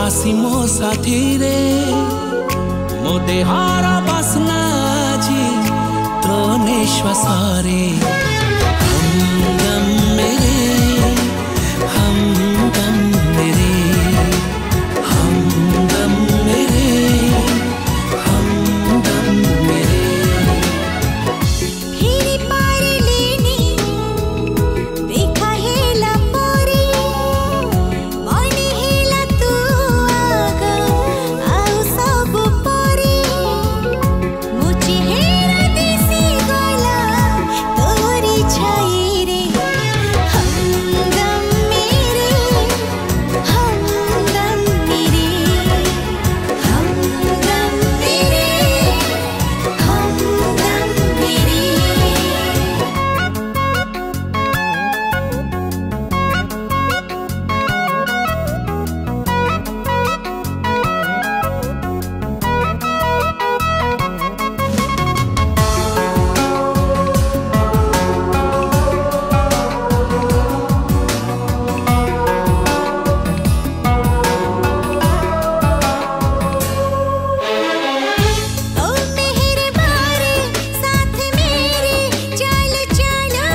आसी मो साथी रे मो देहार बासना जी तो निश्वास रे हमदम मेरे हमदम मेरे हमदम मेरे हमदम मेरे हिरी पारी लेनी देखा हेला पोरी मने हेला तू आगा आउ सब पोरी मुझे हेरा दिसी गला तोरी छाई रे हमदम मेरे हमदम मेरे हमदम मेरे हमदम मेरे ओ मेरे बारे साथ मेरे चल चलो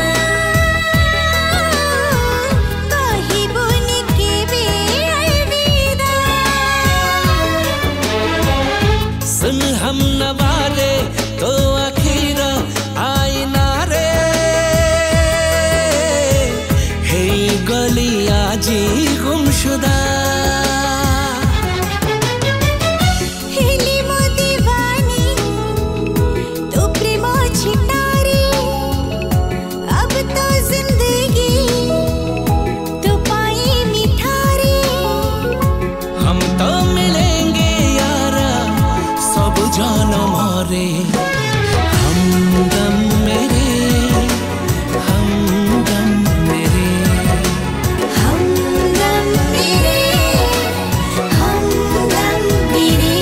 कही बुन के बे अलविदा सुन हम नवाले तो आखिर आई ना रे हे गली आजी गुमशुदा हिली मो दीवानी तू प्रेम छिटारी अब तो जिंदगी तू पाई मिठारी हम तो मिलेंगे यारा सब जन्म रे हमदम मेरे हमदम मेरे हमदम मेरे हमदम मेरे